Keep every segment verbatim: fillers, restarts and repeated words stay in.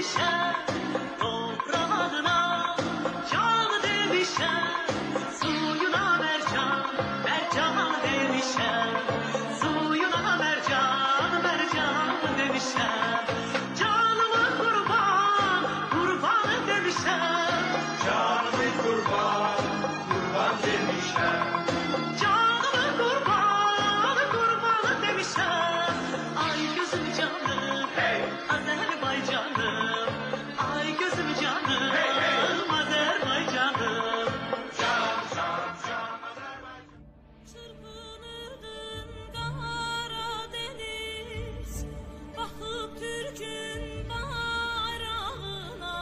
demişler, toprağına can demişler, suyuna mercan, mercan demişler, suyuna mercan, mercan demişler. Canıma kurban, kurban demişler, Canımı kurban, kurban demişler. canıma kurban, kurban demişler. Ay gözüm canım, Hey! Azerbaycanım, ay gözüm canım, Hey, hey! Azerbaycanım. Can, can, can Azerbaycan. Çırpınırdın Karadeniz, bakıp Türk'ün bayrağına.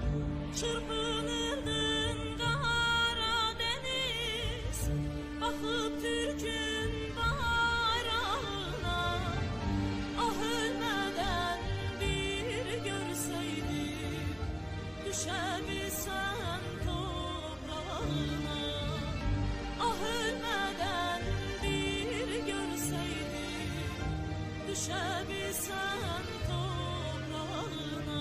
Çırpınırdın Karadeniz, bakıp Türk'ün bayrağına. Ah ölmeden bir görseydim, düşebilsem toprağına. Ah ölmeden bir görseydim, düşebilsem toprağına.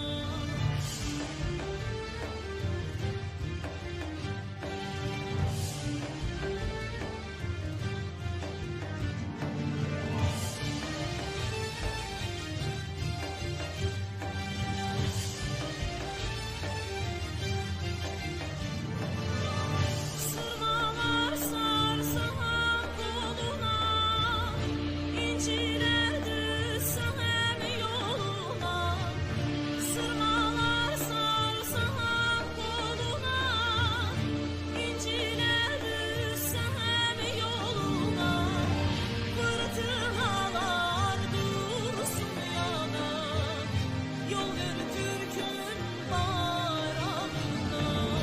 Sırmalar sarsan koluna, İnciler düşsen hem yoluna. Sırmalar sarsan koluna, İnciler düşsen hem yoluna. Fırtınalar dursun yana, yol ver Türk'ün bayrağına.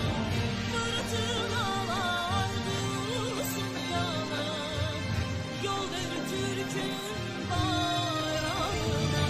Fırtınalar dursun yana, yol ver Türk'ün bayrağına.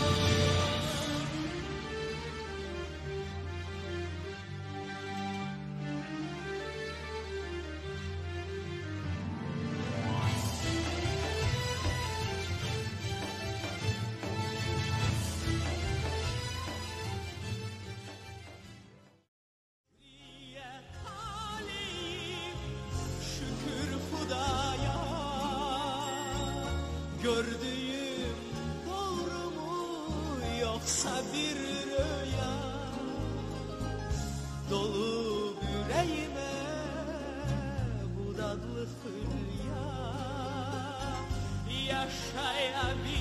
Taleyim, şükür Hudaya, gördüğüm doğru mu yoksa bir rüya? Dolu yüreğime bu dadlı hülya, yaşayabilirim